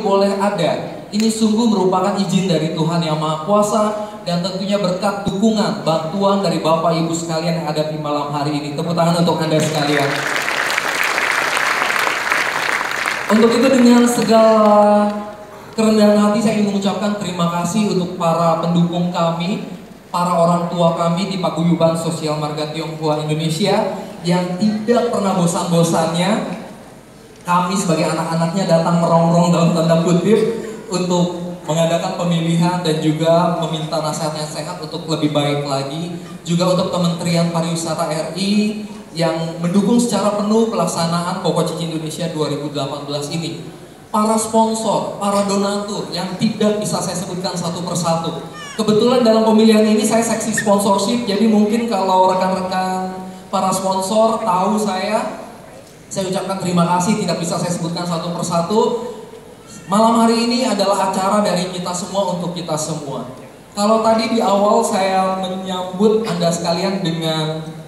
boleh ada. Ini sungguh merupakan izin dari Tuhan Yang Maha Kuasa dan tentunya berkat dukungan, bantuan dari Bapak Ibu sekalian yang ada di malam hari ini. Tepuk tangan untuk Anda sekalian. Untuk itu dengan segala kerendahan hati saya ingin mengucapkan terima kasih untuk para pendukung kami, para orang tua kami di Paguyuban Sosial Marga Tionghoa Indonesia yang tidak pernah bosan-bosannya kami sebagai anak-anaknya datang merongrong dalam tanda kutip untuk mengadakan pemilihan dan juga meminta nasihat yang sehat untuk lebih baik lagi. Juga untuk Kementerian Pariwisata RI yang mendukung secara penuh pelaksanaan Pokok Cici Indonesia 2018 ini. Para sponsor, para donatur yang tidak bisa saya sebutkan satu persatu. Kebetulan dalam pemilihan ini saya seksi sponsorship, jadi mungkin kalau rekan-rekan para sponsor tahu saya ucapkan terima kasih, tidak bisa saya sebutkan satu persatu. Malam hari ini adalah acara dari kita semua untuk kita semua. Kalau tadi di awal saya menyambut Anda sekalian dengan